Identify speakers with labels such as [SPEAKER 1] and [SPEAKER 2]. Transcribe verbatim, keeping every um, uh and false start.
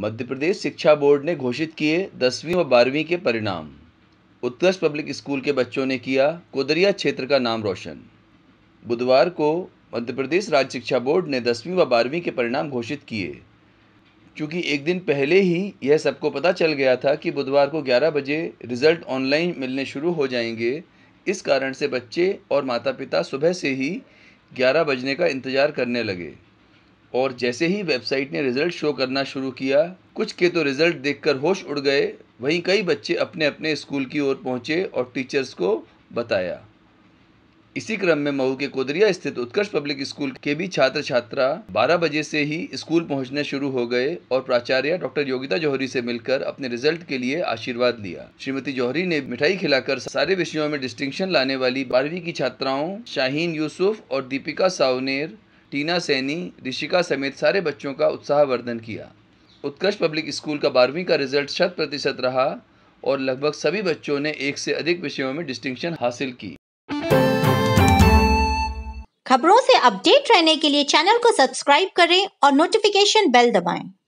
[SPEAKER 1] मध्य प्रदेश शिक्षा बोर्ड ने घोषित किए दसवीं व बारहवीं के परिणाम। उत्कर्ष पब्लिक स्कूल के बच्चों ने किया कोदरिया क्षेत्र का नाम रोशन। बुधवार को मध्य प्रदेश राज्य शिक्षा बोर्ड ने दसवीं व बारहवीं के परिणाम घोषित किए। चूँकि एक दिन पहले ही यह सबको पता चल गया था कि बुधवार को ग्यारह बजे रिजल्ट ऑनलाइन मिलने शुरू हो जाएंगे, इस कारण से बच्चे और माता पिता सुबह से ही ग्यारह बजने का इंतज़ार करने लगे। और जैसे ही वेबसाइट ने रिज़ल्ट शो करना शुरू किया, कुछ के तो रिज़ल्ट देखकर होश उड़ गए, वहीं कई बच्चे अपने अपने स्कूल की ओर पहुंचे और टीचर्स को बताया। इसी क्रम में मऊ के कोदरिया स्थित उत्कर्ष पब्लिक स्कूल के भी छात्र छात्रा बारह बजे से ही स्कूल पहुंचने शुरू हो गए और प्राचार्य डॉक्टर योगिता जौहरी से मिलकर अपने रिजल्ट के लिए आशीर्वाद लिया। श्रीमती जौहरी ने मिठाई खिलाकर सारे विषयों में डिस्टिंक्शन लाने वाली बारहवीं की छात्राओं शाहीन यूसुफ और दीपिका सावनेर, टीना सैनी, ऋषिका समेत सारे बच्चों का उत्साहवर्धन किया। उत्कर्ष पब्लिक स्कूल का बारहवीं का रिजल्ट शत प्रतिशत रहा और लगभग सभी बच्चों ने एक से अधिक विषयों में डिस्टिंक्शन हासिल की।
[SPEAKER 2] खबरों से अपडेट रहने के लिए चैनल को सब्सक्राइब करें और नोटिफिकेशन बेल दबाएं।